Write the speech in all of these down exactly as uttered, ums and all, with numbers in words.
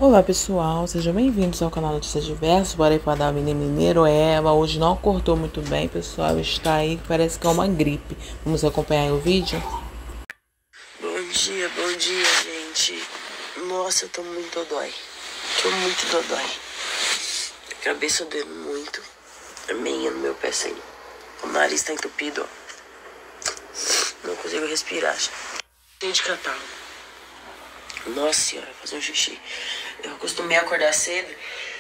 Olá pessoal, sejam bem-vindos ao canal Notícias Diversas. Bora aí para dar menino mineiro. Eva hoje não acordou muito bem, pessoal, está aí, parece que é uma gripe. Vamos acompanhar aí o vídeo? Bom dia, bom dia, gente. Nossa, eu tô muito dodói. Tô muito dodói. A cabeça doendo muito. A minha no meu pé sem. O nariz tá entupido, ó. Não consigo respirar. Tenho de catarro. Nossa senhora, fazer um xixi. Eu acostumei a acordar cedo.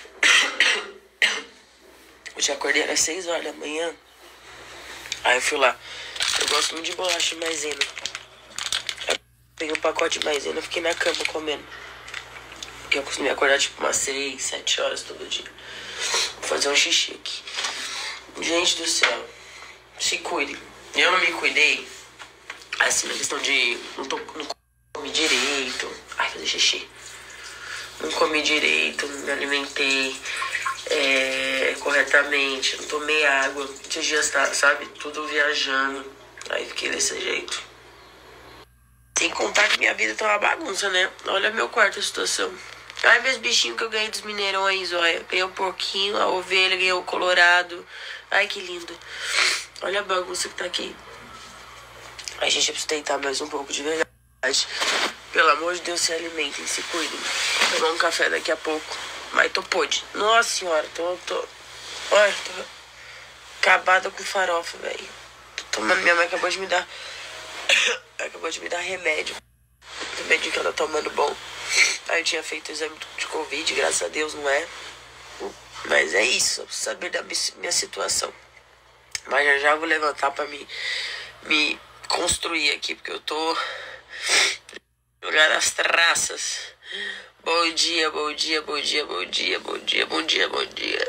Eu já acordei às seis horas da manhã. Aí eu fui lá. Eu gosto muito de bolacha de maisena. Eu peguei um pacote de maisena e fiquei na cama comendo. Porque eu acostumei a acordar tipo umas seis, sete horas todo dia. Vou fazer um xixi aqui. Gente do céu, se cuidem. Eu não me cuidei. Assim, na questão de não, tô, não comi direito. Ai, fazer xixi. Não comi direito, não me alimentei é, corretamente, não tomei água. Esses dias, sabe, tudo viajando. Aí fiquei desse jeito. Sem contar que minha vida tá uma bagunça, né? Olha meu quarto, a situação. Ai, meus bichinhos que eu ganhei dos mineirões, olha. Ganhei o porquinho, a ovelha, ganhei o colorado. Ai, que lindo. Olha a bagunça que tá aqui. Ai, gente, eu preciso deitar mais um pouco de verdade. Pelo amor de Deus, se alimentem, se cuidem. Vou tomar um café daqui a pouco. Mas tô podre. Nossa senhora, tô... tô... Ai, tô acabada com farofa, velho. Tô tomando... Minha mãe acabou de me dar... acabou de me dar remédio. O remédio que ela tá tomando bom. Aí eu tinha feito o exame de Covid, graças a Deus, não é? Mas é isso, eu preciso saber da minha situação. Mas já já vou levantar pra me, me construir aqui, porque eu tô... jogar nas traças. Bom dia, bom dia, bom dia, bom dia, bom dia, bom dia, bom dia.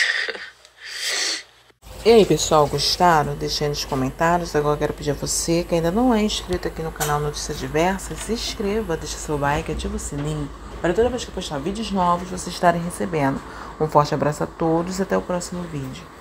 E aí pessoal, gostaram? Deixa aí nos comentários. Agora eu quero pedir a você que ainda não é inscrito aqui no canal Notícias Diversas, se inscreva, deixa seu like, ativa o sininho, para toda vez que eu postar vídeos novos, vocês estarem recebendo. Um forte abraço a todos e até o próximo vídeo.